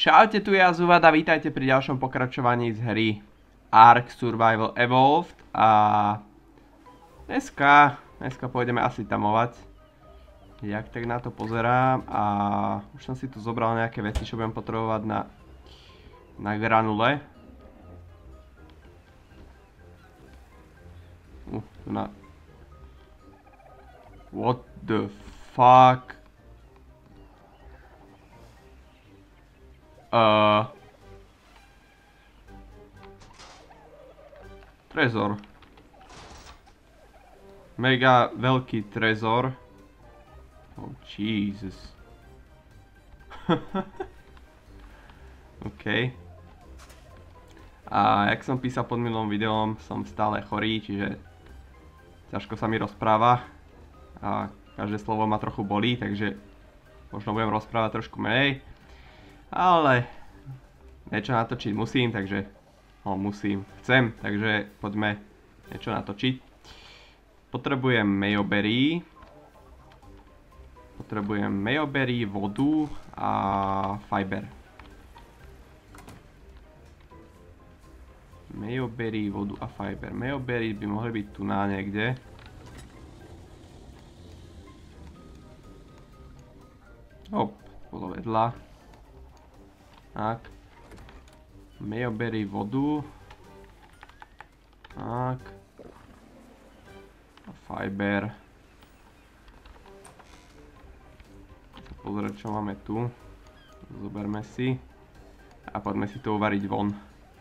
Čaute, tu je Azúvad a vítajte pri ďalšom pokračovaní z hry Ark Survival Evolved a dneska pôjdeme asi tamovať. Jak tak na to pozerám a už som si tu zobral nejaké veci, čo budem potrebovať na granule. What the fuck? Trezor. Mega veľký trezor. Oh, Jesus. OK. A jak som písal pod minulým videom, som stále chorý, čiže ťažko sa mi rozpráva. A každé slovo ma trochu bolí, takže možno budem rozprávať trošku menej. Ale niečo natočiť musím, takže chcem, takže poďme niečo natočiť. Potrebujem mayoberry, vodu a fiber. Mayoberry, vodu a fiber. Mayoberry by mohli byť tu na niekde. Hop, bolo vedľa. Tak. Mayoberry, vodu. Tak. A fiber. Pozrieť, čo máme tu. Zoberme si. A poďme si to uvariť von.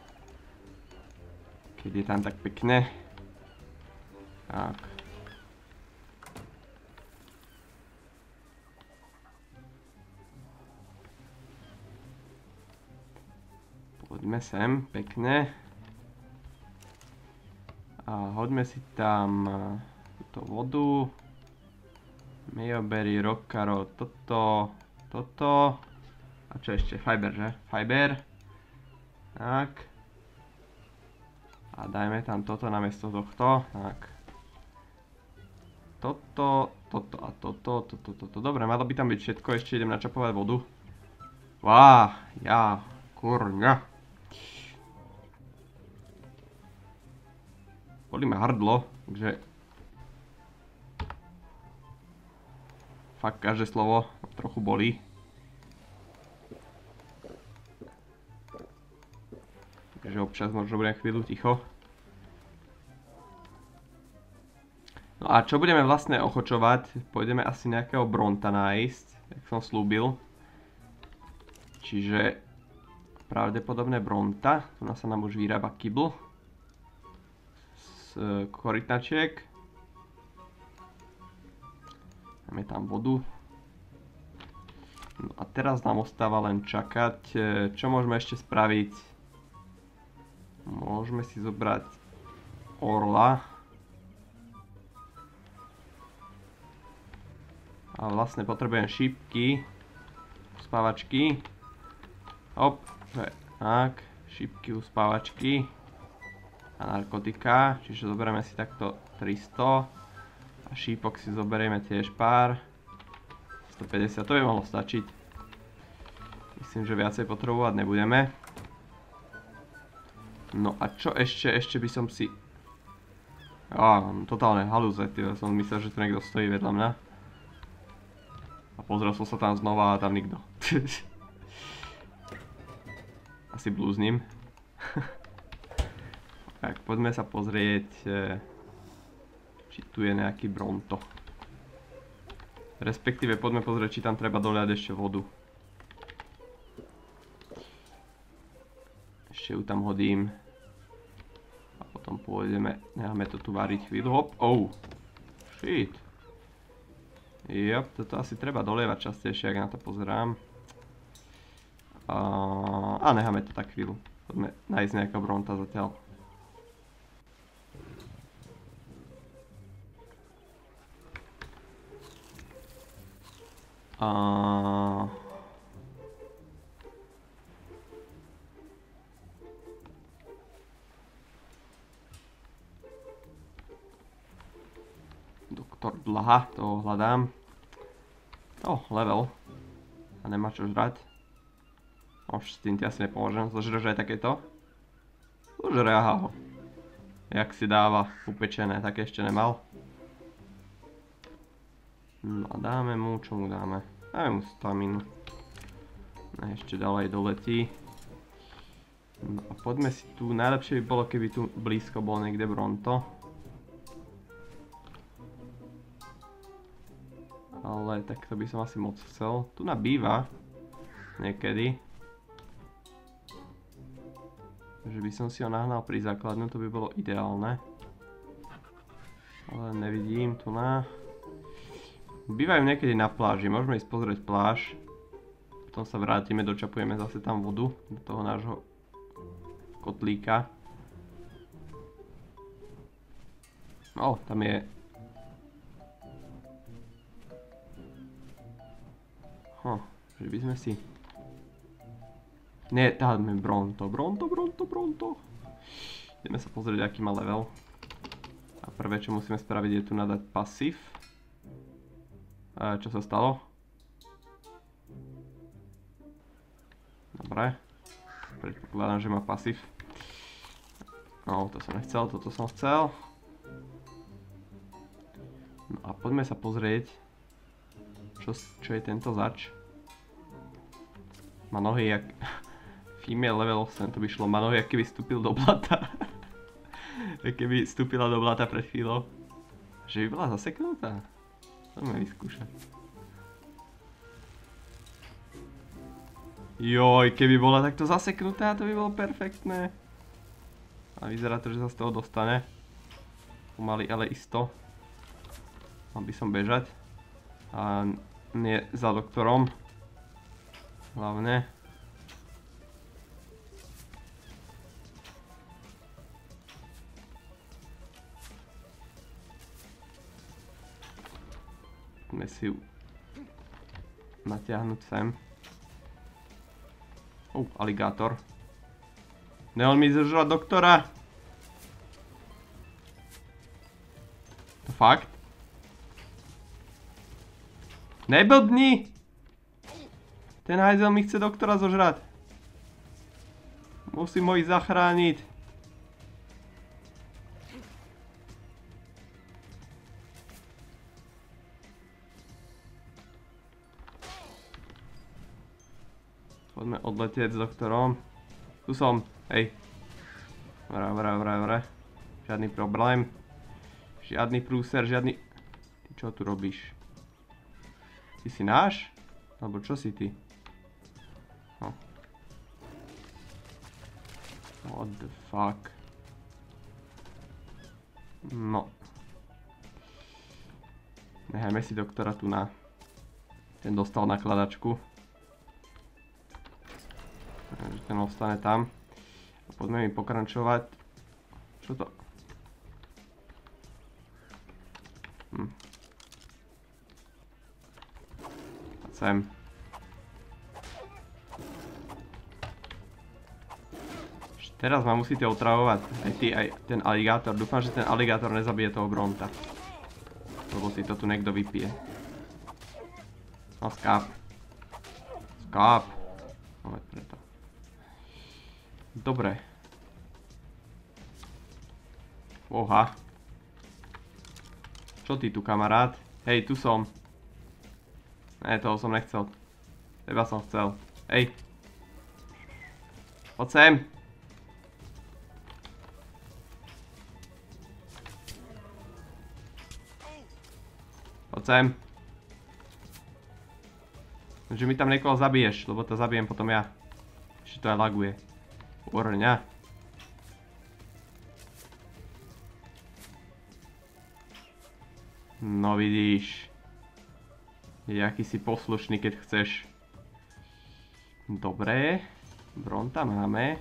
Keď je tam tak pekne. Tak. Poďme sem, pekne. A hoďme si tam túto vodu. Mayoberry, rockaro, toto. A čo ešte? Fiber, že? Fiber. Tak. A dajme tam toto namiesto tohto. Tak. Toto a toto. Dobre, malo by tam byť všetko. Ešte idem načapovať vodu. Kurňa. Bolí ma hrdlo, takže fakt každé slovo trochu bolí. Takže občas možno budem chvíľu ticho. No a čo budeme vlastne ochočovať? Pôjdeme asi nejakého bronta nájsť, jak som slúbil. Čiže pravdepodobne bronta. Tu sa nám už vyrába kibl. Korytnačiek. Máme tam vodu. No a teraz nám ostáva len čakať. Čo môžeme ešte spraviť? Môžeme si zobrať orla. A vlastne potrebujem šípky. Uspávačky. Hop. Tak. Šípky, uspávačky. A narkotika, čiže zoberieme si takto 300 a šípok si zoberieme tiež pár 150, to by mohlo stačiť. Myslím, že viacej potrebovať nebudeme. No a čo ešte by som si... totálne halúze, som myslel, že tu niekto stojí vedľa mňa. A pozrel som sa tam znova a tam nikto. Asi blúznim. Tak, poďme sa pozrieť, či tu je nejaký bronto. Respektíve, poďme pozrieť, či tam treba doliať ešte vodu. Ešte ju tam hodím. A potom pôjdeme, necháme to tu variť chvíľu. Hop, shit. Toto asi treba dolievať častejšie, ak na to pozerám. A necháme to tak chvíľu. Poďme nájsť nejakého bronta zatiaľ. Doktor Blaha, toho hľadám. Level. A nemá čo žrať. S tým ti asi nepomôžem. Zožreš aj takéto? Zožre, aha ho. Jak si dáva upečené, také ešte nemal. No a dáme mu, čo mu dáme? Dáme mu staminu. Ešte ďalej doletí. No a poďme si tu, najlepšie by bolo, keby tu blízko bol niekde Bronto. Ale tak to by som asi moc chcel. Tu nabýva niekedy. Že by som si ho nahnal pri základnu, to by bolo ideálne. Ale nevidím tu na. Bývajú niekedy na pláži, môžeme ísť pozrieť pláž. Potom sa vrátime, dočapujeme zase tam vodu do toho nášho kotlíka. No, tam je. Že by sme si. Nie, dáme Bronto. Ideme sa pozrieť, aký má level. A prvé, čo musíme spraviť, je tu nadať pasív. Čo sa stalo? Dobre. Predpokladám, že má pasív. No, to som nechcel, toto som chcel. No a poďme sa pozrieť, čo je tento zač. Má nohy jak... Female level 8, to by šlo. Má nohy, jak keby vstúpil do blata. Jak keby vstúpila do blata pred chvíľou. Že by bola zaseknutá. Poďme vyskúšať. Joj, keby bola takto zaseknutá, to by bolo perfektné. A vyzerá to, že sa z toho dostane. Pomaly, ale isto. Mal by som bežať. A nie za doktorom. Hlavne. Poďme si ju natiahnuť sem. Aligátor. Neon mi zožrať doktora. To fakt? Neblbni! Ten hajzel mi chce doktora zožrať. Musím ho ísť zachrániť. Poďme odletieť s doktorom. Tu som, hej. Vraj. Žiadny problém. Žiadny prúser, žiadny... Ty čo tu robíš? Ty si náš? Alebo čo si ty? What the fuck? No. Nechajme si doktora tu na... Ten dostal nakladačku. Takže ten ostane tam. A poďme mi pokračovať. Čo to? A sem. Teraz ma musíte otravovať. Aj ty, aj ten aligátor. Dúfam, že ten aligátor nezabije toho Bronta. Lebo si to tu niekto vypije. No skáp. Skáp. No veď preto. Dobre. Oha. Čo ty tu, kamarát? Hej, tu som. Ne, toho som nechcel. Teba som chcel. Hej. Poď sem. Poď sem. Že mi tam niekoho zabiješ, lebo to zabijem potom ja. Ešte to aj laguje. Urňa. No vidíš. Jaký si poslušný, keď chceš. Dobre. Bronta máme.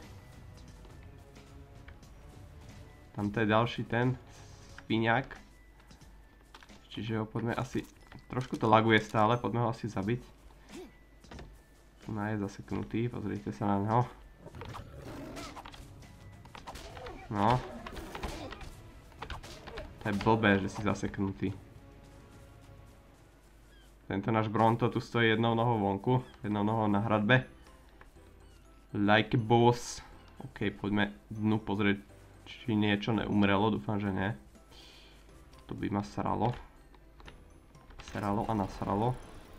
Tamto je ďalší ten spiňák. Čiže ho poďme asi... Trošku to laguje stále, poďme ho asi zabiť. Tu je zaseknutý, pozrite sa na neho. No. To je blbé, že si zaseknutý. Tento náš Bronto tu stojí jednou nohou vonku, jednou nohou na hradbe. Like a boss. OK, poďme dnu pozrieť, či niečo neumrelo. Dúfam, že nie. To by ma sralo. Sralo a nasralo.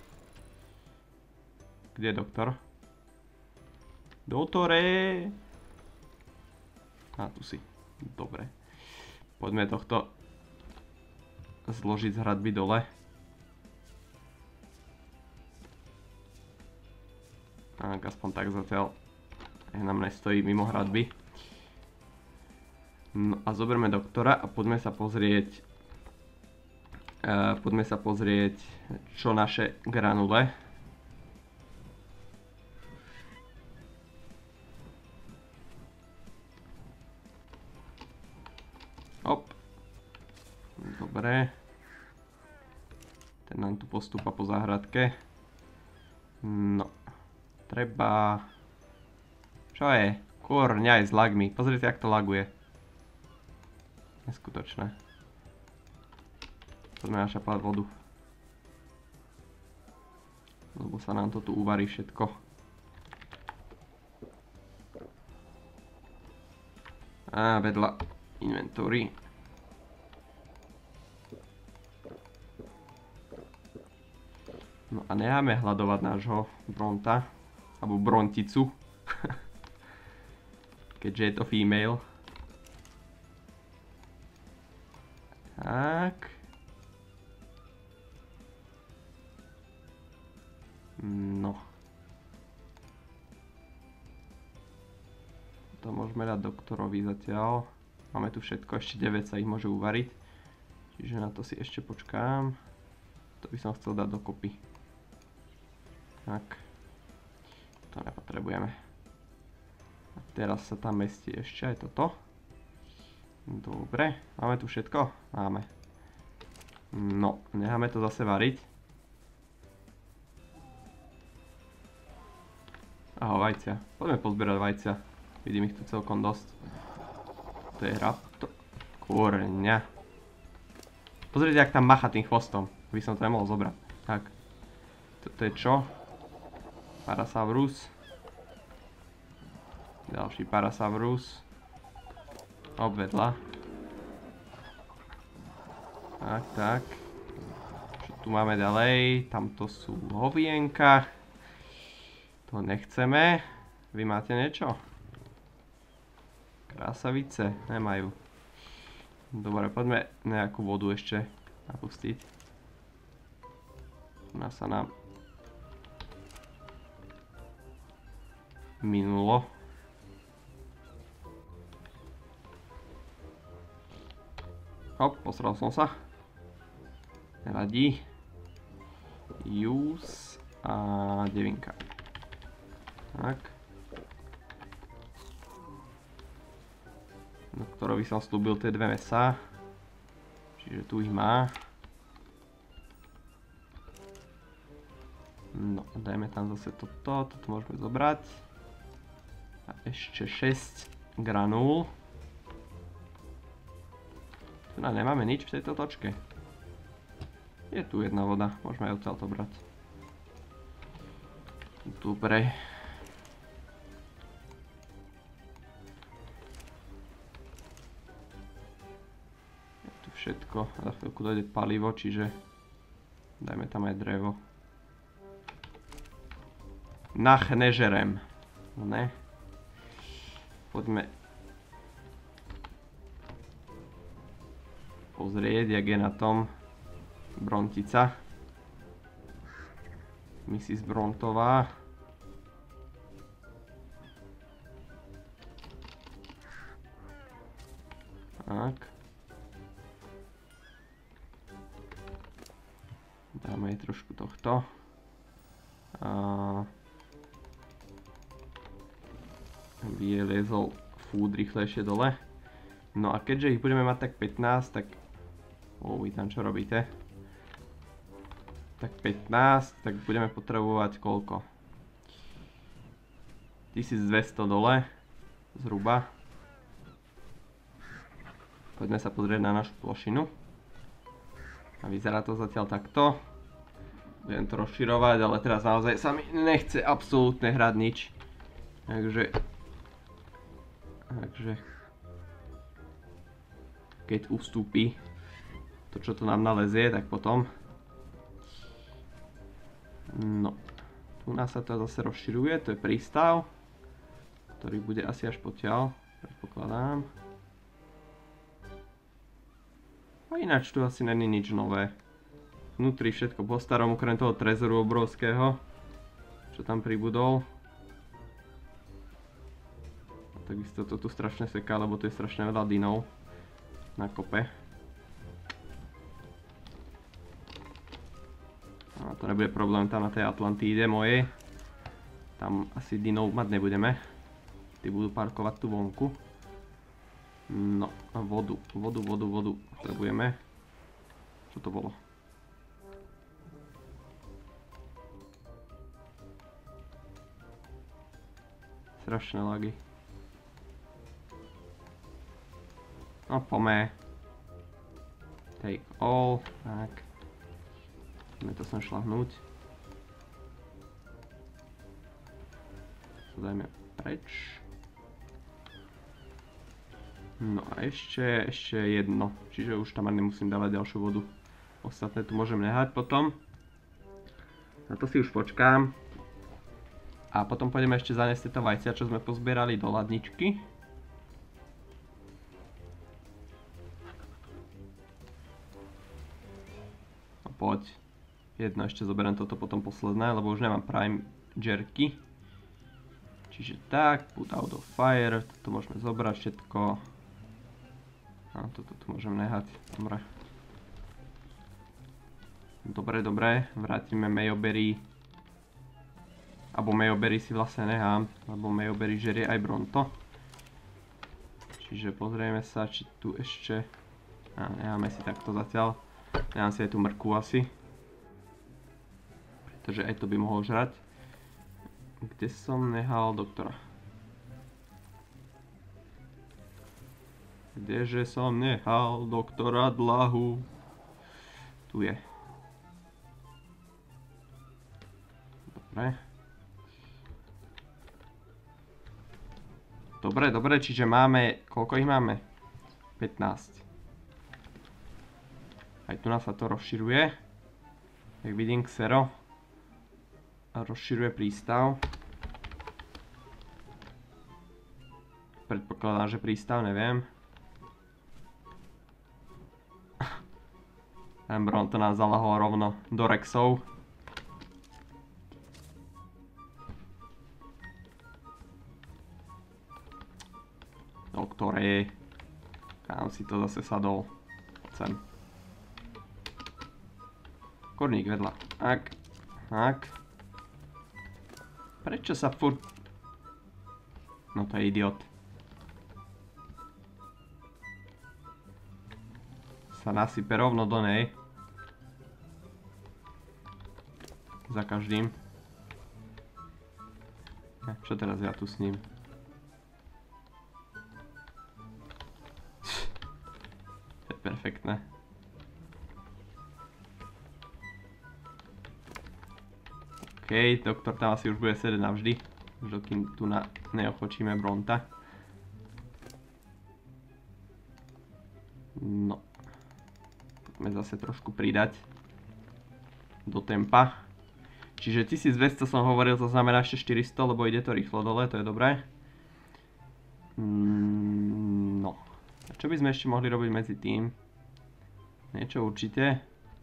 Kde je doktor? Doktore! A tu si. Dobre. Poďme tohto zložiť z hradby dole. Tak, aspoň tak zatiaľ nám nestojí mimo hradby. No a zoberme doktora a poďme sa pozrieť čo naše granule. Hop. Dobre. Ten nám tu postúpa po záhradke. No. Treba... Čo je? Kurňa aj s lagmi. Pozrite, jak to laguje. Neskutočné. Poďme našapať vodu. Lebo sa nám to tu uvarí všetko. A vedľa inventory. No a necháme hľadovať nášho bronta. Alebo bronticu. Keďže je to female. Tak. No. To môžeme dať doktorovi zatiaľ. Máme tu všetko, ešte 9 sa ich môže uvariť. Čiže na to si ešte počkám. To by som chcel dať dokopy. Tak. To nepotrebujeme. A teraz sa tam mestí ešte aj toto. Dobre, máme tu všetko? Máme. No, necháme to zase variť. Aha, vajcia. Poďme pozbierať vajcia. Vidím ich tu celkom dosť. To je raptor. Kurňa. Pozrite, jak tam macha tým chvostom. By som to nemohol zobrať. Tak. Toto je čo? Parasaurus. Ďalší Parasaurus. Obvedla. Tak, tak. Čo tu máme ďalej? Tamto sú hovienka. To nechceme. Vy máte niečo? Krásavice? Nemajú. Dobre, poďme nejakú vodu ešte napustiť. Ona sa nám minulo. Hop, posral som sa. Nevadí. Use a 9. Tak. Doktorovi som slúbil tie 2 mäsa. Čiže tu ich má. No, dajme tam zase toto. Toto môžeme zobrať. A ešte 6 granul. Tu nemáme nič v tejto točke. Je tu jedna voda. Môžeme aj odtiaľto brať. Dobre. Všetko, za chvíľku dojde palivo, čiže dajme tam aj drevo. Nach nežerem. Ne. Poďme pozrieť, jak je na tom brontica. Mrs. Brontová. Tak. Dáme jej trošku tohto. Aby je liezol food rýchlejšie dole. No a keďže ich budeme mať tak 15, tak... vy tam čo robíte? Tak 15, tak budeme potrebovať koľko? 1200 dole. Zhruba. Poďme sa pozrieť na našu plošinu. A vyzerá to zatiaľ takto. Budem to rozširovať, ale teraz naozaj sa mi nechce absolútne hrať nič. Takže keď ustúpi to, čo to nám nalezie, tak potom. No, tu nás sa to zase rozširuje, to je prístav, ktorý bude asi až potiaľ, predpokladám. A ináč tu asi není nič nové. Vnútri všetko po starom, okrem toho trezoru obrovského, čo tam pribudol. A takisto to tu strašne seká, lebo tu je strašne veľa dynov na kope. A to nebude problém tam na tej Atlantíde mojej. Tam asi dynov mať nebudeme. Tí budú parkovať tu vonku. No, a vodu potrebujeme. Čo to bolo? Strašné lagy. No, pome. Take all, tak. Ideme to sem šľahnúť. To dajme preč. No a ešte jedno, čiže už tam ani nemusím dávať ďalšiu vodu. Ostatné tu môžem nehať potom. Na to si už počkám. A potom pôjdeme ešte zaniesť tieto vajcia, čo sme pozbierali do ladničky. No poď. Jedno, ešte zoberiem toto potom posledné, lebo už nemám prime jerky. Čiže tak, put out of fire, toto môžeme zobrať všetko. A toto tu môžem nehať, dobre. Dobre, vrátime Mayoberry. Abo Mayoberry si vlastne nechám, lebo Mayoberry žerie aj Bronto. Čiže pozrieme sa, či tu ešte. Necháme si takto zatiaľ. Nechám si aj tú mrkvu asi. Pretože aj to by mohol žrať. Kde som nehal doktora? Kdeže som nehal doktora Dlahu? Tu je. Dobre, čiže máme, koľko ich máme? 15. Aj tu nás sa to rozširuje. Jak vidím, Xero rozširuje prístav. Predpokladám, že prístav, neviem. Ten Bronto nás zalahol rovno do Rexov. Doktore, kam si to zase sadol? Sem. Korník vedľa. Tak. Prečo sa furt... No to je idiot. Sa nasype rovno do nej. Za každým. Čo teraz ja tu s ním? To je perfektné. OK, doktor tam asi už bude sedieť navždy. Už dokým tu neochočíme Bronta. No. Poďme zase trošku pridať do tempa. Čiže 1200 som hovoril, to znamená ešte 400, lebo ide to rýchlo dole, to je dobré. No. A čo by sme ešte mohli robiť medzi tým? Niečo určite.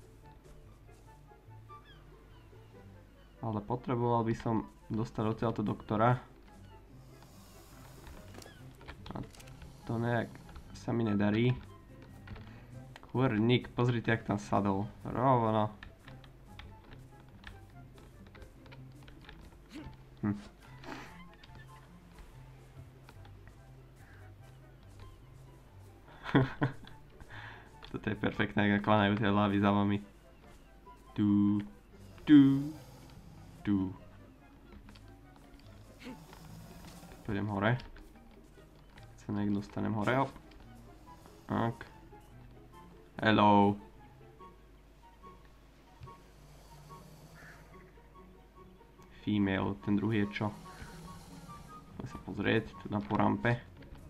Ale potreboval by som dostať odtiaľto doktora. A to nejak sa mi nedarí. Kurník, pozrite, jak tam sadol. Rovno. Toto je perfektné, ak klanajú tie hlavy za vami. Tu. Pôjdem hore. Sa niekto dostanem hore, hop. Tak. Hello. Female, ten druhý je čo? sa pozrieť tu na po rampe.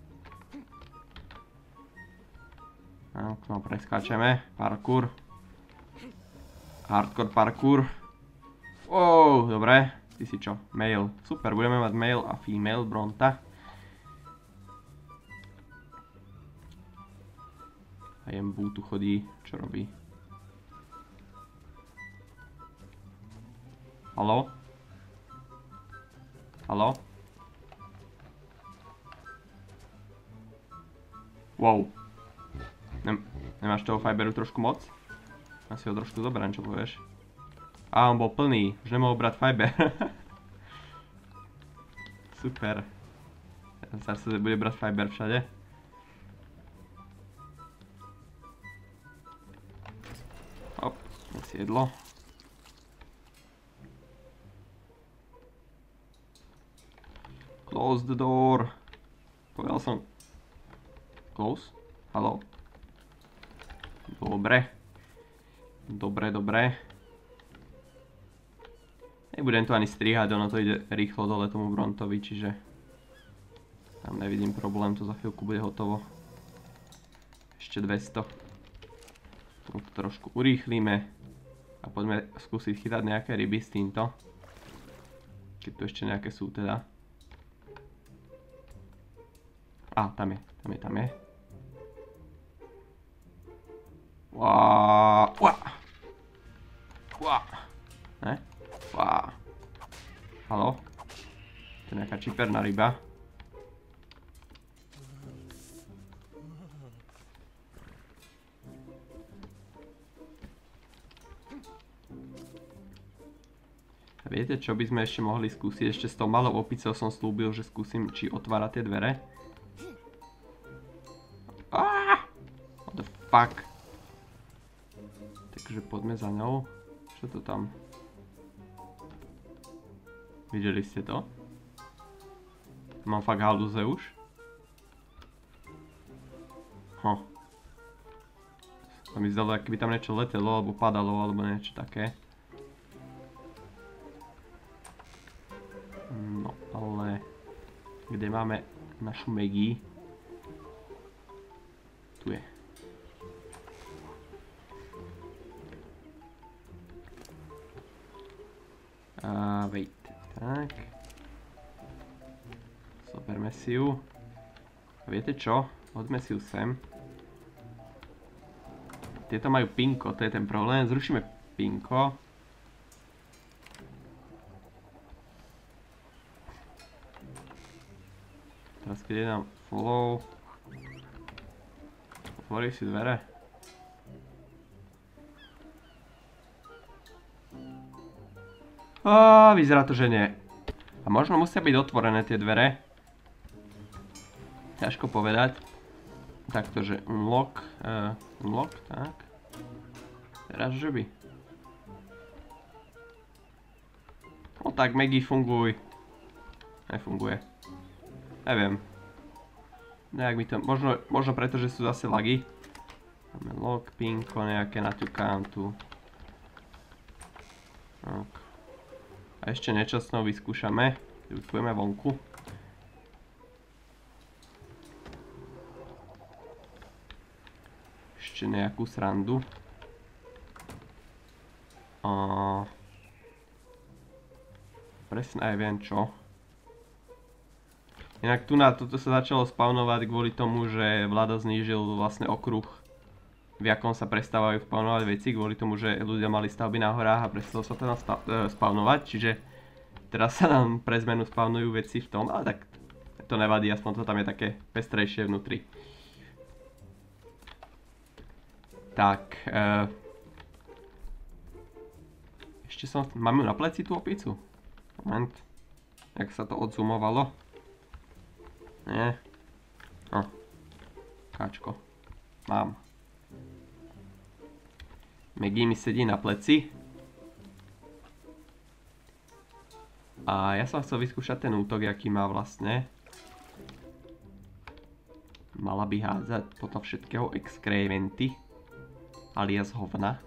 No, preskáčeme. Parkour. Hardcore parkour. Wow, dobre. Ty si čo? Male. Super, budeme mať male a female Bronta. A Jembu tu chodí. Čo robí? Haló? Haló? Wow. Nemáš toho fiberu trošku moc? Asi ho trošku zoberám, čo povieš? Á, on bol plný, už nemohol brať fiber. Super. Zase bude brať fiber všade. Hop, si jedlo. Close the door. Povedal som... Close? Haló? Dobre. Dobre. Nebudem to ani strihať, ono to ide rýchlo dole tomu Brontovi, čiže... Tam nevidím problém, to za chvíľku bude hotovo. Ešte 200. To trošku urýchlíme. A poďme skúsiť chytať nejaké ryby s týmto. Keď tu ešte nejaké sú teda. Á, tam je. Ne? Haló? To je nejaká čiperná ryba. A viete, čo by sme ešte mohli skúsiť? Ešte s tou malou opicou som slúbil, že skúsim, či otvára tie dvere. What the fuck? Takže poďme za ňou. Čo to tam? Videli ste to? Mám fakt halúze už. To mi zdalo, ak by tam niečo letelo, alebo padalo, alebo niečo také. No, ale... Kde máme našu Maggie? Tu je. Wait. Tak. Zoberme si ju. A viete čo? Hoďme si ju sem. Tieto majú pinko, to je ten problém. Zrušíme pinko. Teraz keď je nám follow. Otvorí si dvere. Vyzerá to, že nie. A možno musia byť otvorené tie dvere. Ťažko povedať. Takto, že unlock. Unlock, tak. Teraz, že by. No tak, Maggie, funguj. Nefunguje. Neviem. Nejak mi to... Možno preto, že sú zase lagy. Máme lock, pinko, nejaké naťukám tu. Tak. A ešte nečasnou vyskúšame. Vypujeme vonku. Ešte nejakú srandu. Presne aj viem čo. Inak tu na toto sa začalo spawnovať kvôli tomu, že Vlado znížil vlastne okruh, v akom sa prestávajú spawnovať veci, kvôli tomu, že ľudia mali stavby na horách a prestalo sa to spawnovať, čiže teraz sa nám pre zmenu spawnujú veci v tom, ale tak to nevadí, aspoň to tam je také pestrejšie vnútri. Tak, ešte som, máme na pleci tú opicu? Moment, jak sa to odzumovalo? Nie. Káčko, mám. Maggie mi sedí na pleci. A ja som chcel vyskúšať ten útok, aký má vlastne. Mala by hádzať potom všetkého exkrementy. Alias hovna.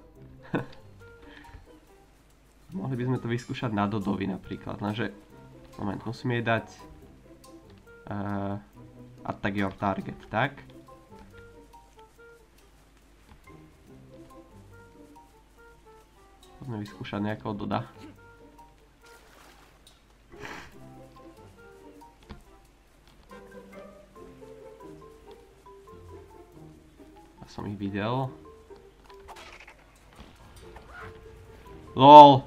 Mohli by sme to vyskúšať na Dodovi napríklad, lenže... Moment, musím jej dať attack your target, tak. Poďme vyskúšať nejakého doda. Ja som ich videl. LOL!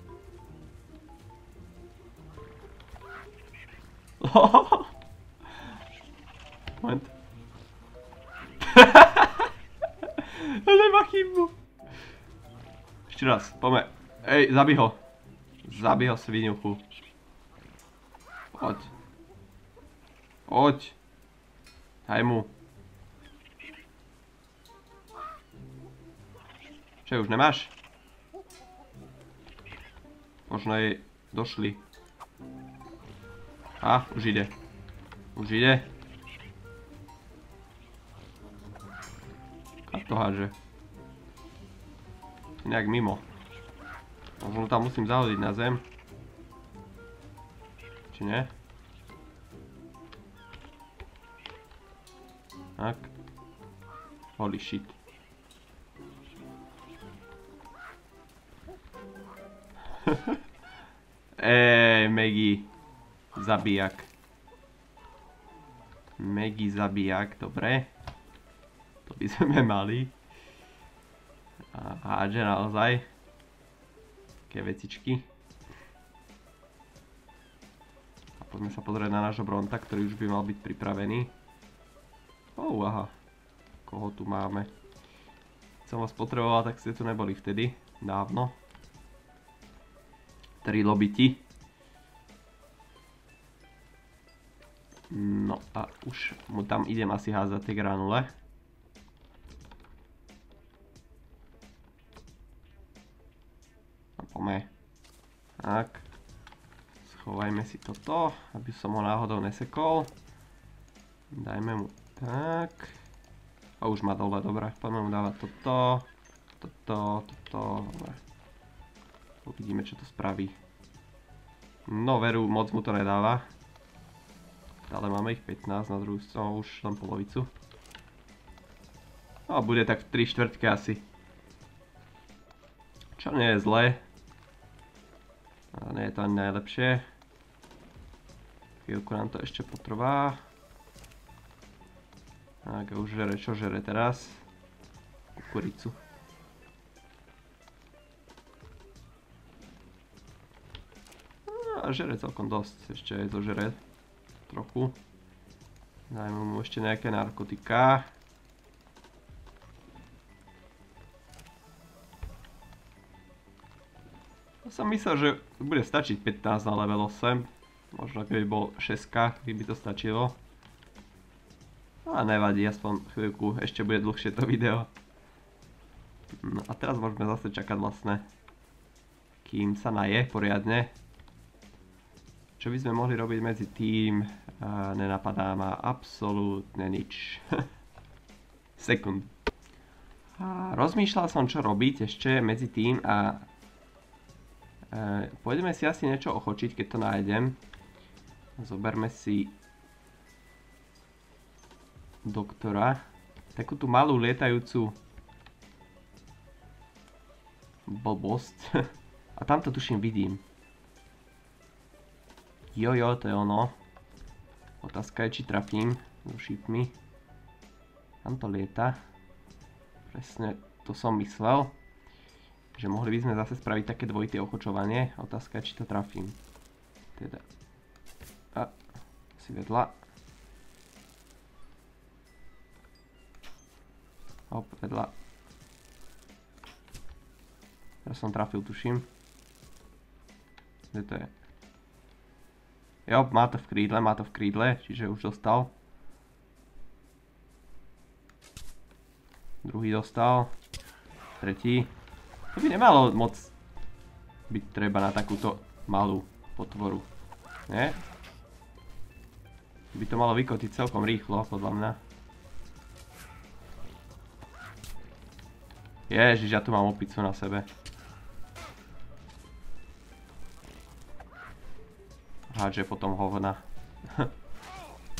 Moment. To nemá chybu. Ešte raz, poďme. Ej, zabij ho. Zabij ho, sviňuchu. Poď. Poď. Daj mu. Čo, už nemáš? Možno jej došli. Už ide. Už ide. A to hádže. Nejak mimo. Možno tam musím zahodiť na zem. Či nie? Tak. Holy shit. Maggie. Zabijak. Maggie zabijak, dobre. To by sme mali. A hádže naozaj. Také vecičky. A poďme sa pozrieť na nášho Bronta, ktorý už by mal byť pripravený. Aha. Koho tu máme? Keď som vás potreboval, tak ste tu neboli vtedy. Dávno. 3 lobiti. No a už mu tam idem asi házať tie granule. No poďme. Tak. Schovajme si toto, aby som ho náhodou nesekol. Dajme mu tak. A už má dole, dobre. Poďme mu dávať toto. Toto. Dobre. Uvidíme, čo to spraví. No veru, moc mu to nedáva. Ale máme ich 15, na druhú stranu už len polovicu. No bude tak v 3/4 asi. Čo nie je zlé. Ale nie je to ani najlepšie. Chvíľku nám to ešte potrvá. Tak už žere, čo žere teraz? Kukuricu. A žere celkom dosť, ešte aj zožere trochu. Dajme mu ešte nejaké narkotika. Ja som myslel, že bude stačiť 15 na level 8. Možno keby bol 6, by to stačilo. A nevadí, aspoň chvíľku, ešte bude dlhšie to video. No a teraz môžeme zase čakať vlastne, kým sa naje poriadne. Čo by sme mohli robiť medzi tým? Nenapadá ma absolútne nič. Sekund. Rozmýšľal som, čo robiť ešte medzi tým a pôjdeme si asi niečo ochočiť, keď to nájdem. Zoberme si doktora. Takú tú malú lietajúcu blbosť. A tamto tuším vidím. Jojo, to je ono. Otázka je, či trafím so šípmi. Tam to lieta. Presne to som myslel. Že mohli by sme zase spraviť také dvojité ochočovanie. Otázka je, či to trafím. Teda. Si vedľa. Hop, vedľa. Teraz som trafil, tuším. Kde to je? Jo, má to v krídle, čiže už dostal. Druhý dostal. Tretí. To by nemalo moc byť treba na takúto malú potvoru. Nie? By to malo vykotiť celkom rýchlo, podľa mňa. Ježiš, ja tu mám opicu na sebe. Hádže potom hovna.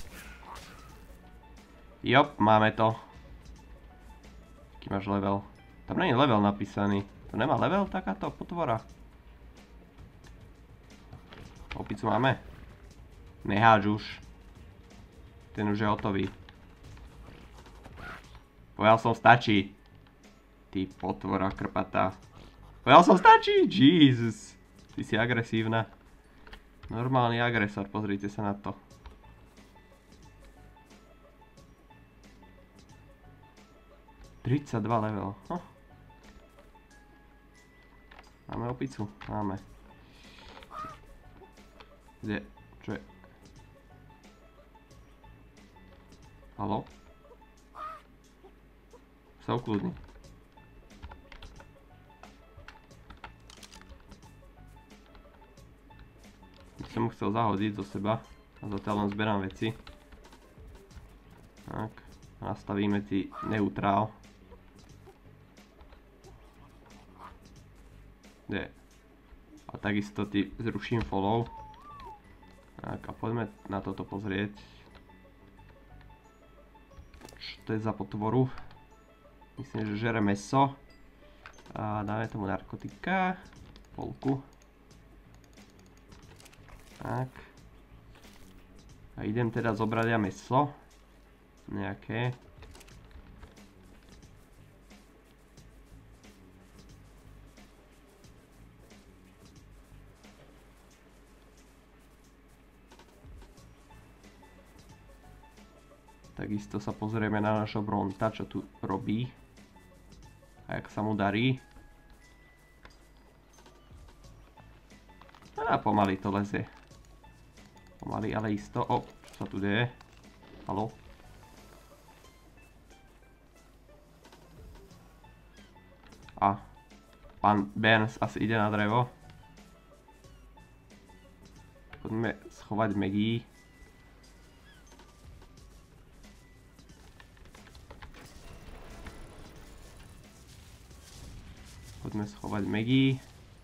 Jop, máme to. Aký máš level? Tam nie je level napísaný. To nemá level takáto potvora? Opicu máme? Neháč už. Ten už je hotový. Povedal som stačí. Ty potvora krpatá. Povedal som stačí! Jesus. Ty si agresívna. Normálny agresor, pozrite sa na to. (32 level. Máme opicu? Máme. Kde? Čo je? Haló? Sa ukludni. Som mu chcel zahodiť zo seba a zatiaľ len zberám veci. Tak, nastavíme ti neutrál. Kde? A takisto ti zruším follow. Tak a poďme na toto pozrieť. Čo to je za potvoru? Myslím, že žere mäso. A dáme tomu narkotika. Polku. Tak. A idem teda zobrať ja mäso. Nejaké. Takisto sa pozrieme na našho Bronta, čo tu robí. A jak sa mu darí. A pomaly to lezie. Pomaly, ale isto. O, čo sa tu deje? Haló? A pán Burns asi ide na drevo. Poďme schovať Maggie. Poďme schovať Maggie.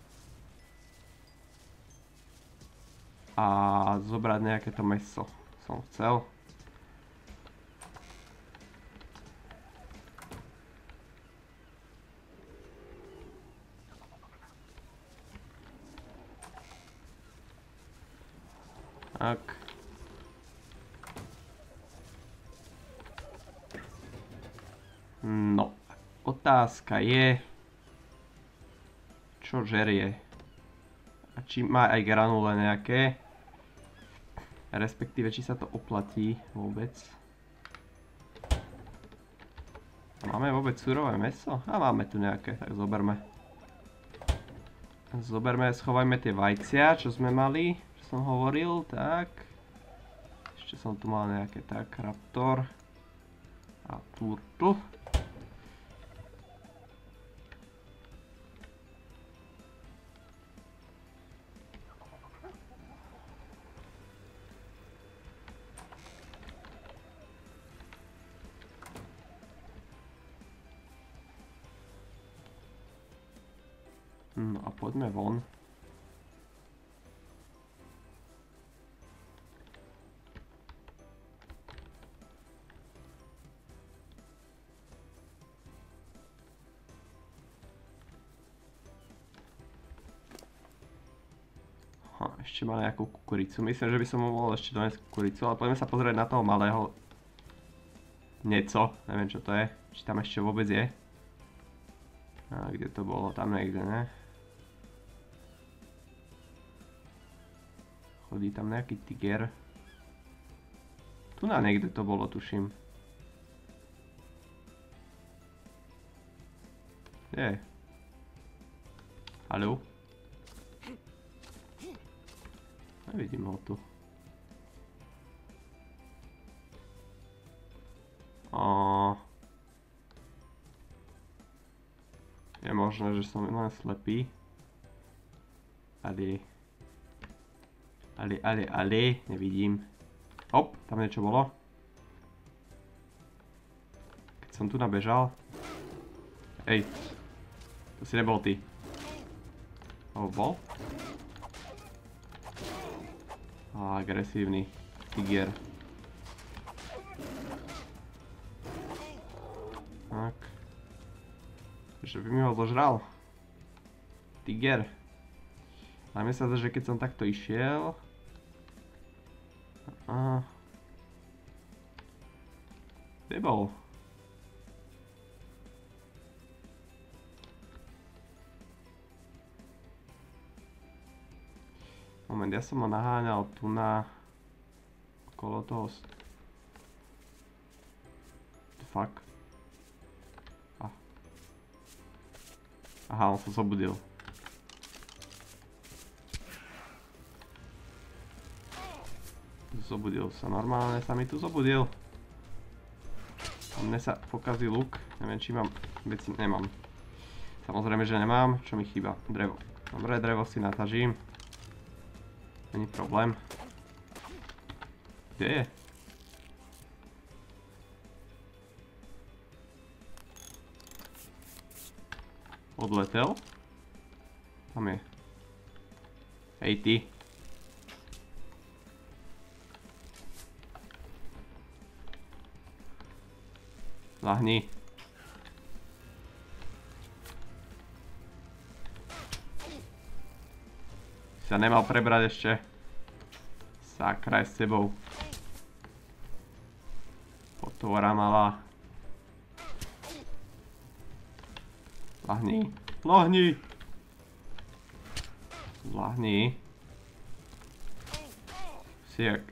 A zobrať nejaké to mäso. Som chcel. Tak. No. Otázka je, čo žerie. A či má aj granule nejaké. Respektíve, či sa to oplatí vôbec. Máme vôbec surové mäso? A máme tu nejaké, tak zoberme. Zoberme, schovajme tie vajcia, čo sme mali, čo som hovoril, tak. Ešte som tu mal nejaké, tak, raptor. A turtle. No a poďme von. Ešte má nejakú kukuricu. Myslím, že by som mu mohol ešte doniesť kukuricu, ale poďme sa pozrieť na toho malého nieco. Neviem, čo to je. Či tam ešte vôbec je. A kde to bolo? Tam niekde, ne? Chodí tam nejaký tiger. Tu na niekde to bolo, tuším. Kde je? Haló? Nevidím ho tu. Je možné, že som len slepý. Ale, nevidím. Hop, tam niečo bolo. Keď som tu nabežal. Ej, to si nebol ty. To bol? Agresívny tiger. Tak. Že by mi ho zožral. Tiger. Ale mi sa zdá, že keď som takto išiel... Kde bol? Moment, ja som ho naháňal tu na... okolo toho... Fuck. Aha, on sa zobudil. Zobudil sa, normálne sa mi tu zobudil. Mne sa pokazil luk, neviem či mám veci, nemám. Samozrejme, že nemám, čo mi chýba? Drevo. Dobre, drevo si natažím. Není problém. Kde je? Odletel? Tam je. Hej ty. Lahni. Si sa nemal prebrať ešte. Sakra je s tebou. Potvora malá. Lahni. Lahni. Lahni. Si jak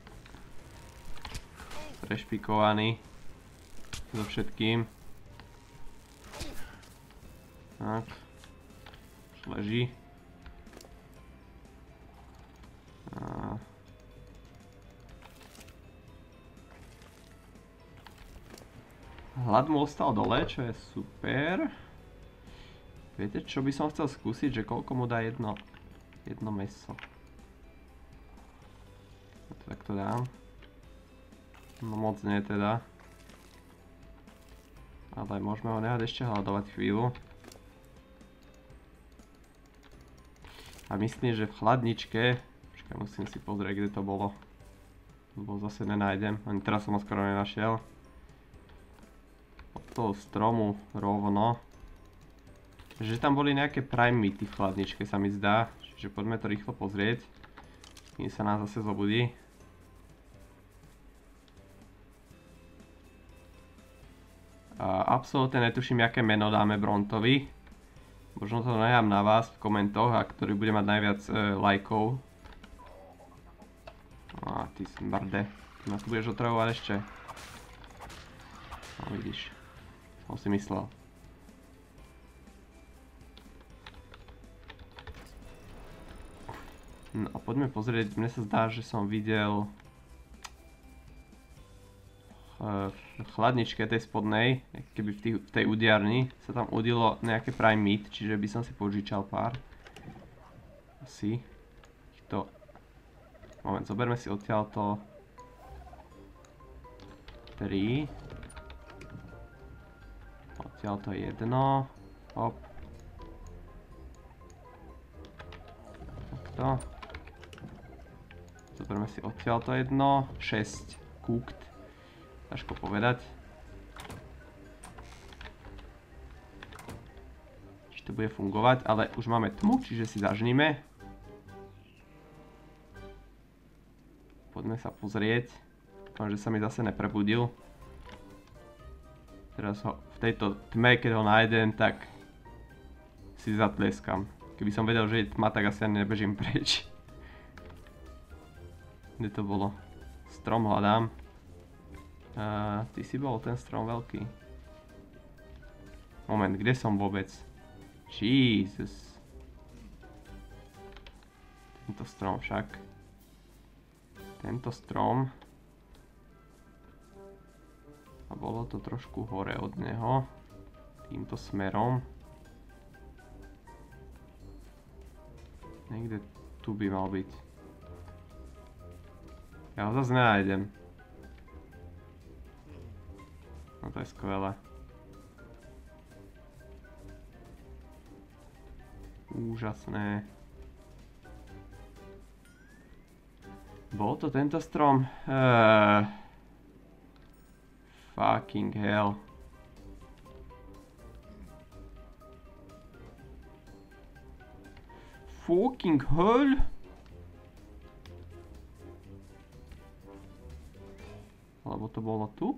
prešpikovaný. So všetkým. Tak. Leží. Hlad mu ostal dole, čo je super. Viete, čo by som chcel skúsiť, že koľko mu dá jedno mäso. Tak to dám. No moc nie teda. Ale môžeme ho nehať ešte hľadovať chvíľu. A myslím, že v chladničke... Počkaj, musím si pozrieť, kde to bolo. Lebo zase nenájdem. Ani teraz som ho skoro nenašiel. Od toho stromu rovno. Že tam boli nejaké prime meaty v chladničke, sa mi zdá. Čiže poďme to rýchlo pozrieť. Kým sa nás zase zobudí. Absolútne netuším, aké meno dáme Brontovi. Možno to nechám na vás v komentoch, a ktorý bude mať najviac lajkov. Ty smrde. Ty ma tu budeš otravovať ešte. No vidíš. Som si myslel. No a poďme pozrieť. Mne sa zdá, že som videl... v chladničke tej spodnej, keby v tej udiarni, sa tam udilo nejaké prime meat, čiže by som si požičal pár. Asi. Moment, zoberme si odtiaľto 3. Odtiaľto 1. Hop. Takto. Zoberme si odtiaľto 1. 6 cooked. Ťažko povedať. Či to bude fungovať, ale už máme tmu, čiže si zažníme. Poďme sa pozrieť. Dúfam, že sa mi zase neprebudil. Teraz ho v tejto tme, keď ho nájdem, tak si zatleskam. Keby som vedel, že je tma, tak asi ani nebežím preč. Kde to bolo? Strom hľadám. Ty si bol ten strom veľký. Moment, kde som vôbec? Jesus. Tento strom však. Tento strom. A bolo to trošku hore od neho. Týmto smerom. Niekde tu by mal byť. Ja ho zase nenájdem. No to je skvelé. Úžasné. Bol to tento strom? Fucking hell. fucking hell? Alebo to bolo tu?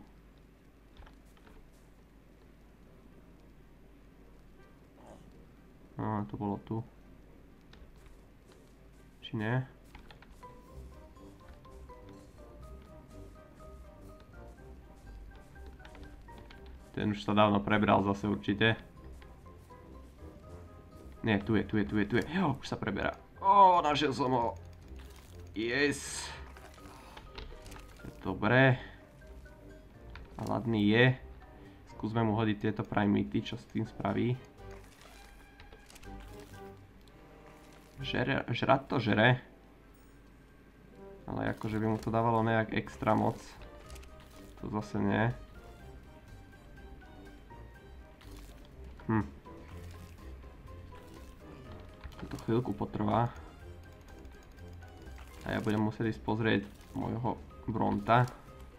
To bolo tu. Či nie? Ten už sa dávno prebral zase určite. Nie, tu je. Jo, už sa preberá. Našiel som ho. Yes. Dobre. Hladný je. Skúsme mu hodiť tieto primity, čo s tým spraví. Žrať to žere. Ale akože by mu to dávalo nejak extra moc. To zase nie. To chvíľku potrvá. A ja budem musieť ísť pozrieť môjho Bronta.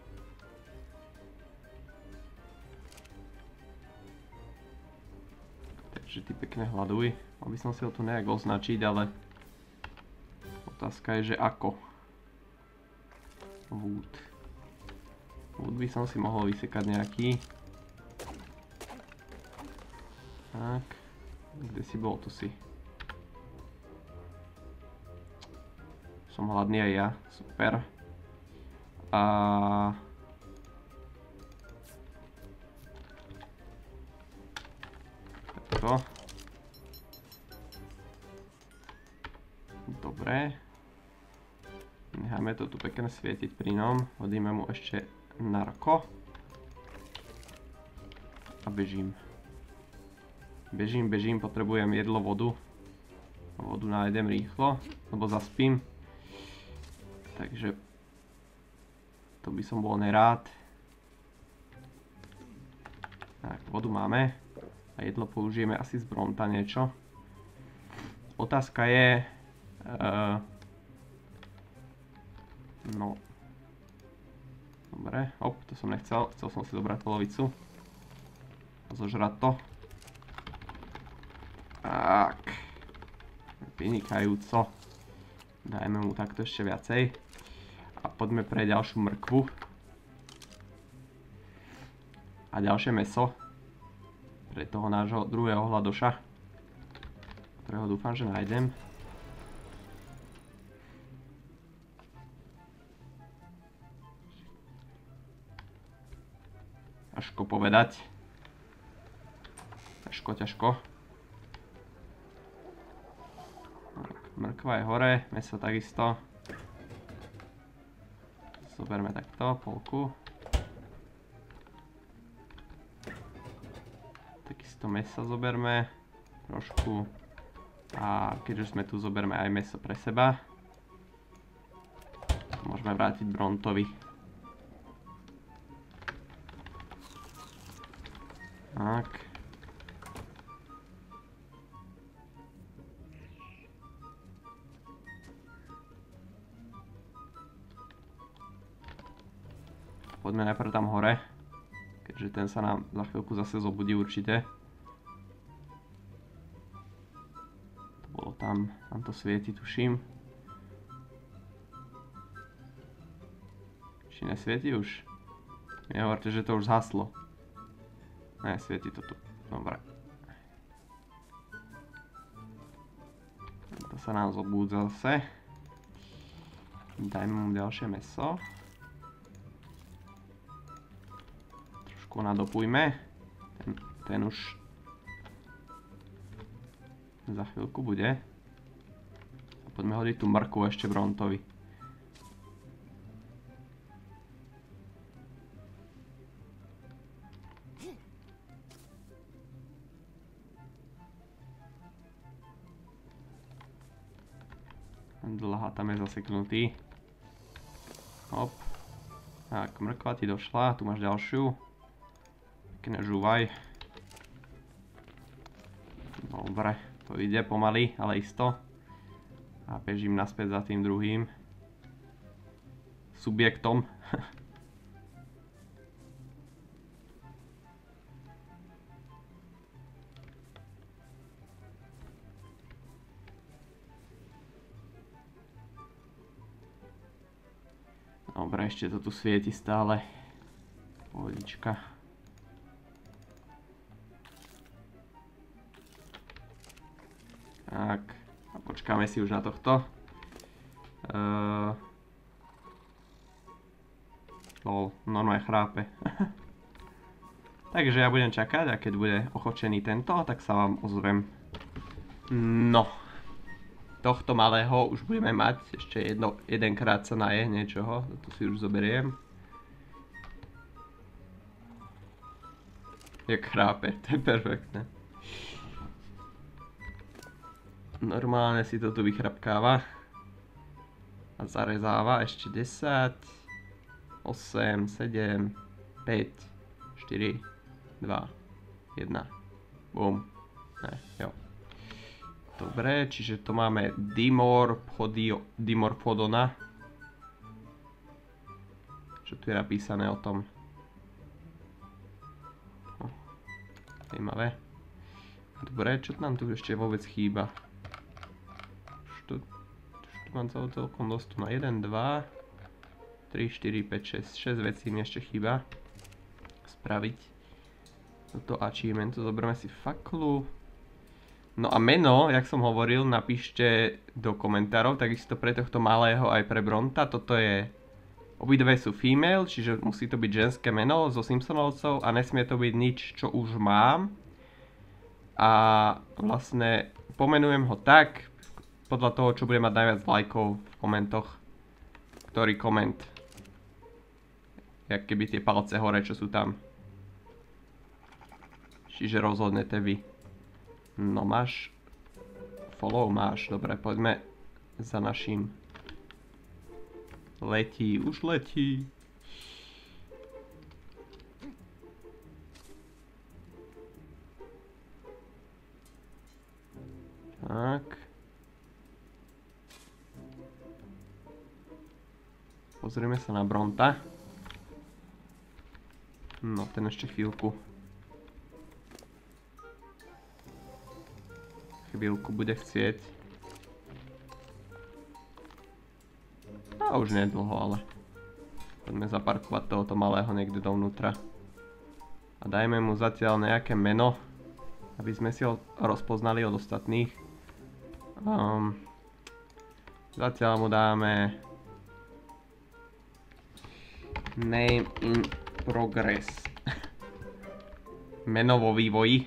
Takže ty pekne hľaduj. Mal by som si ho tu nejak označiť, ale otázka je, že ako. Wood. Wood by som si mohol vysekať nejaký. Tak. Kde si bol? Tu si. Som hladný aj ja. Super. Takto. Dobre. Necháme to tu pekne svietiť pri ňom. Hodíme mu ešte narko. A bežím. Bežím, potrebujem jedlo, vodu. Vodu nájdem rýchlo, lebo zaspím. Takže to by som bol nerád. Tak, vodu máme. A jedlo použijeme asi z Bronta niečo. Otázka je... no... Dobre, to som nechcel. Chcel som si zobrať polovicu. A zožrať to. Tak. Vynikajúco. Dajme mu takto ešte viacej. A poďme pre ďalšiu mrkvu. A ďalšie mäso. Pre toho nášho druhého hladoša. Ktorého dúfam, že nájdem. Ťažko povedať. Ťažko. Mrkva je hore, mäso takisto. Zoberme takto, polku. Takisto mäso zoberme. Trošku. A keďže sme tu, zoberme aj mäso pre seba. Môžeme vrátiť Brontovi. Tak. Poďme najprv tam hore, keďže ten sa nám za chvíľku zase zobudí určite. To bolo tam to svieti, tuším. Či nesvieti už? Nehovorte, že to už zhaslo. Ne, svieti to tu. Dobre. To sa nám zobúdza zase. Dajme mu ďalšie mäso. Nadopujme. Ten už za chvíľku bude. A poďme hodiť tú mrkvu ešte Brontovi. Dlhá tam je zaseknutý. Hop. Tak, mrkva ti došla. Tu máš ďalšiu. Nežúvaj. Dobre, to ide pomaly, ale isto. A bežím naspäť za tým druhým subjektom. Dobre, ešte to tu svieti stále. Pohodička. Tak, a počkáme si už na tohto. Normálne chrápe. Takže ja budem čakať a keď bude ochočený tento, tak sa vám ozvem. No. Tohto malého už budeme mať. Ešte jedenkrát sa naje niečoho. To si už zoberiem. Jak chrápe, to je perfektné. Normálne si to tu vychrapkáva. A zarezáva ešte 10, 8, 7, 5, 4, 2, 1. Bum. Ne, jo. Dobre, čiže to máme Dimorphodona. Čo tu je napísané o tom? Zajímavé. Dobre, čo nám tu ešte vôbec chýba? Tu mám celkom dosť na 1, 2, 3, 4, 5, 6 vecí mi ešte chýba spraviť. Toto achievement, to zoberme si faklu. No a meno, jak som hovoril, napíšte do komentárov, takisto pre tohto malého aj pre Bronta. Toto je, obidve sú female, čiže musí to byť ženské meno zo Simpsonovcov a nesmie to byť nič, čo už mám. A vlastne pomenujem ho tak, podľa toho, čo bude mať najviac lajkov v komentoch. Ktorý koment. Jak keby tie palce hore, čo sú tam. Čiže rozhodnete vy. No máš follow? Máš. Dobre, poďme za naším. Letí, už letí. Tak. Pozrieme sa na Bronta. No, ten ešte chvíľku. Chvíľku bude chcieť. A už nedlho, ale poďme zaparkovať tohoto malého niekde dovnútra. A dajme mu zatiaľ nejaké meno, aby sme si ho rozpoznali od ostatných. Zatiaľ mu dáme Name in progress. Meno vo vývoji.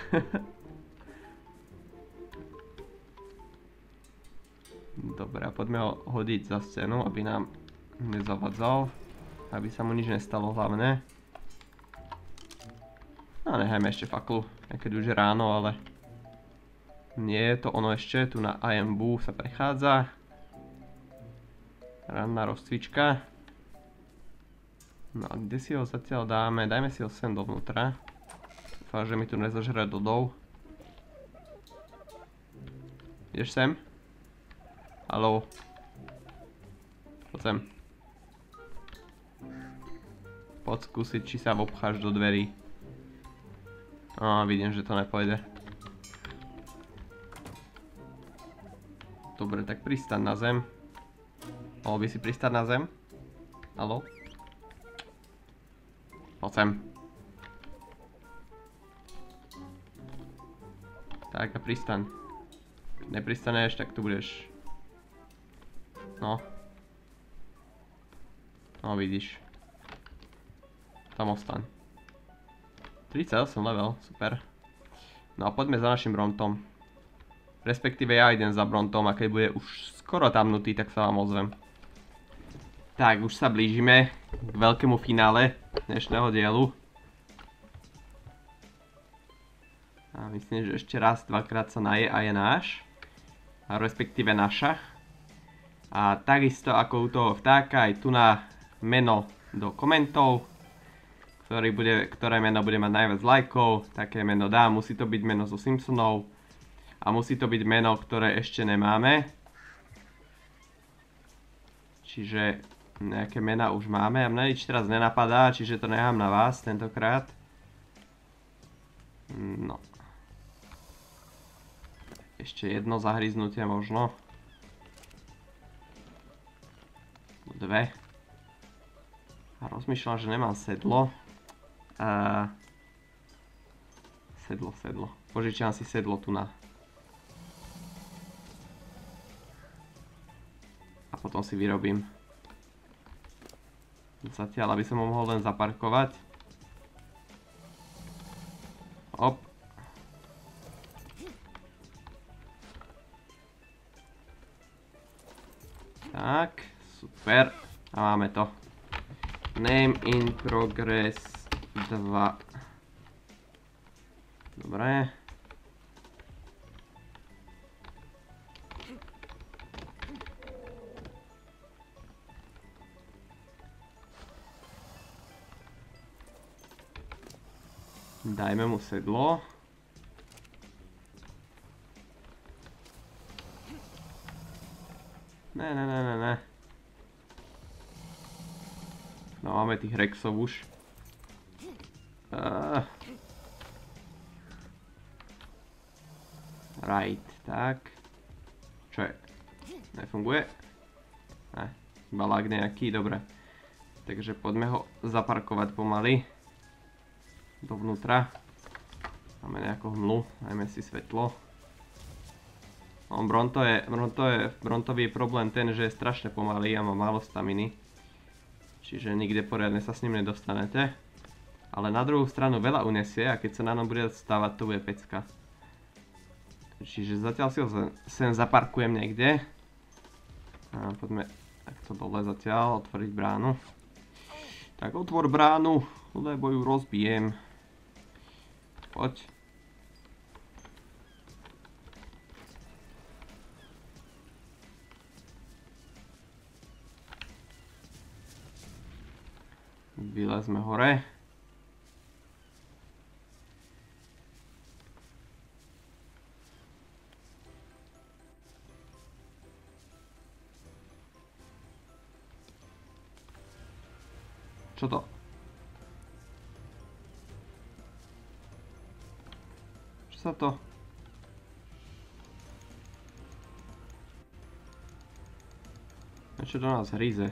Dobre, poďme ho hodiť za scénu, aby nám nezavadzal. Aby sa mu nič nestalo hlavne. A nechajme ešte faklu, aj keď už je ráno, ale nie je to ono ešte. Tu na IMBU sa prechádza. Ranná rozcvička. No a kde si ho zatiaľ dáme? Dajme si ho sem dovnútra. Dúfam, že mi tu nezažere Dodov. Ideš sem? Haló? Poď sem. Poď skúsiť, či sa vopcháš do dverí. Vidím, že to nepôjde. Dobre, tak pristaň na zem. Mohol by si pristať na zem? Haló? Poď sem. Tak a pristaň. Keď nepristaneš, tak tu budeš. No. No vidíš. Tam ostaň. 38 level, super. No a poďme za našim Brontom. Respektíve ja idem za Brontom a keď bude už skoro tamnutý, tak sa vám ozvem. Tak, už sa blížime k veľkému finále dnešného dielu. A myslím, že ešte raz, dvakrát sa naje a je náš. A respektíve naša. A takisto ako u toho vtáka, aj tu na meno do komentov. Ktoré meno bude mať najviac lajkov. Také meno dá, musí to byť meno zo Simpsonov. A musí to byť meno, ktoré ešte nemáme. Čiže nejaké mená už máme a mňa nič teraz nenapadá, čiže to nechám na vás tentokrát. No. Ešte jedno zahryznutie možno. Dve. A rozmýšľam, že nemám sedlo. Sedlo. Požičiam si sedlo tu na. A potom si vyrobím. Zatiaľ, aby som ho mohol len zaparkovať. Hop. Tak, super. A máme to. Name in progress 2. Dobre. Dajme mu sedlo. Ne. No máme tých Rexov už. Right, tak. Čo je? Nefunguje? Ne, iba lag nejaký, dobre. Takže poďme ho zaparkovať pomaly. Dovnútra. Máme nejakú hmlu, dajme si svetlo. Brontový je problém ten, že je strašne pomalý a má málo staminy. Čiže nikde poriadne sa s ním nedostanete. Ale na druhú stranu veľa unesie a keď sa na ňom bude stávať, to bude pecka. Čiže zatiaľ si ho sem zaparkujem niekde. A poďme takto dole zatiaľ otvoriť bránu. Tak otvor bránu, lebo ju rozbijem. Poď. Vylezme hore. Čo to? Čo sa to? Čo do nás hríze?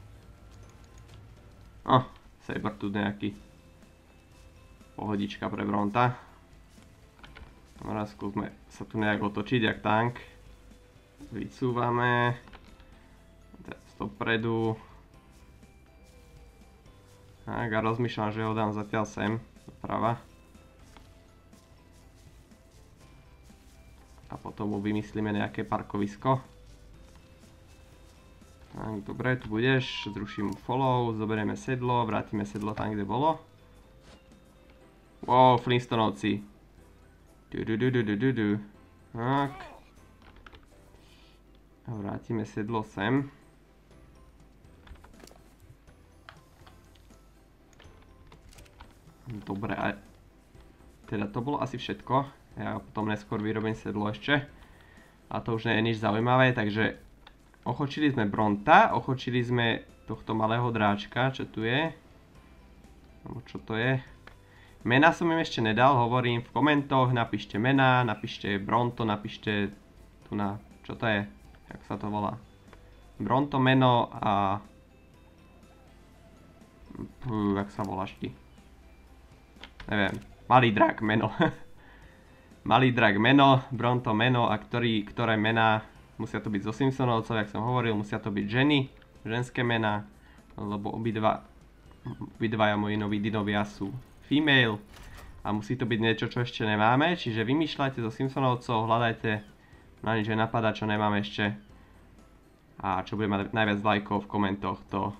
Saber tu nejaký. Pohodička pre Bronta. Teraz skúsme sa tu nejak otočiť, jak tank. Vycúvame. Teraz dopredu. Tak a rozmýšľam, že ho dám zatiaľ sem, doprava. A potom mu vymyslíme nejaké parkovisko. Tak, dobre, tu budeš, zruším mu follow, zoberieme sedlo, vrátime sedlo tam, kde bolo. Wow, Flintstonovci. Tak. A vrátime sedlo sem. Dobre, a teda to bolo asi všetko. Ja potom neskôr vyrobím sedlo ešte. A to už nie je nič zaujímavé, takže ochočili sme Bronta, ochočili sme tohto malého dráčka, čo tu je. Alebo čo to je. Mena som im ešte nedal, hovorím v komentoch, napíšte mena, napíšte Bronto, napíšte tu na, čo to je, jak sa to volá. Bronto meno a... jak sa voláš ty? Neviem, malý drak meno. Malý drak meno, Bronto meno a ktoré mená musia to byť zo Simpsonovcov, jak som hovoril, musia to byť ženy, ženské mená, lebo obidvaja moji noví dinovia sú female a musí to byť niečo, čo ešte nemáme, čiže vymýšľajte zo Simpsonovcov, hľadajte na nič, že napadá, čo nemáme ešte a čo bude mať najviac lajkov v komentoch,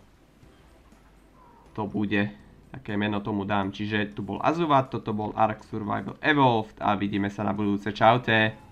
to bude, také meno tomu dám. Čiže tu bol Azuvat, toto bol Ark Survival Evolved a vidíme sa na budúce, čaute.